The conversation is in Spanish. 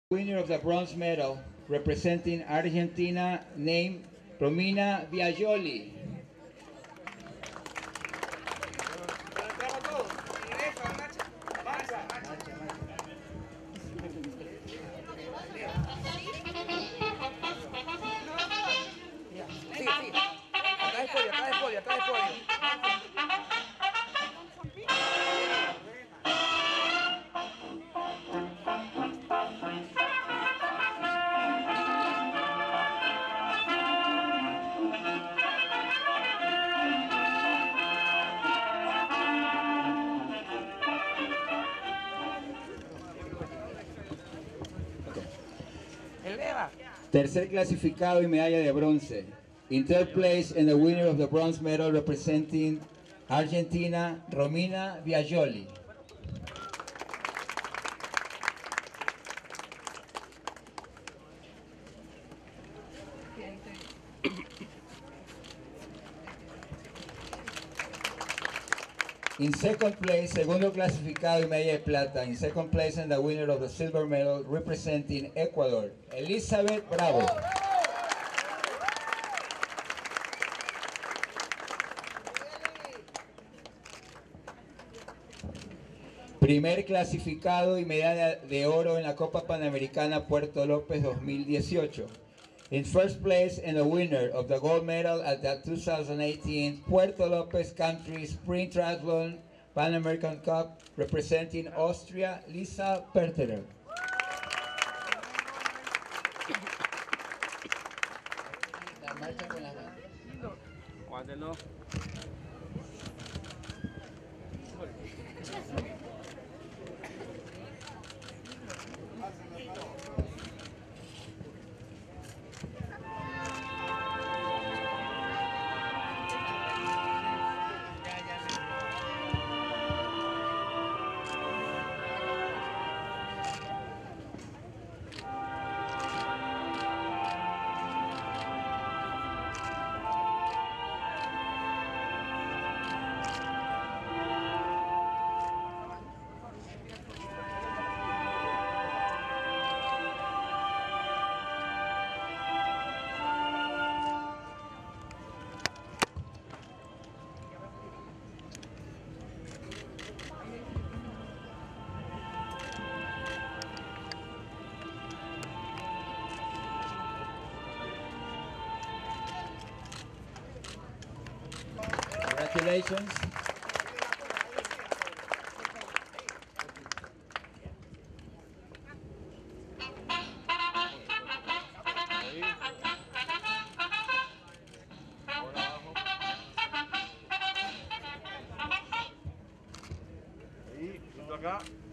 Winner of the bronze medal representing Argentina, named Romina Biagioli. Sí, sí. Acá es podio, acá es podio, acá es podio. Eleva. Tercer clasificado y medalla de bronce. In third place and the winner of the bronze medal representing Argentina, Romina Biagioli. In second place, segundo clasificado y medalla de plata. In second place and the winner of the silver medal representing Ecuador, Elizabeth Bravo. Primer clasificado y medalla de oro en la Copa Panamericana Puerto López 2018. In first place and the winner of the gold medal at the 2018 Puerto López Country Sprint Triathlon Pan American Cup representing Austria, Lisa Perterer. La marcha con las manos. Aguántelo. Congratulations. Ahí, junto acá.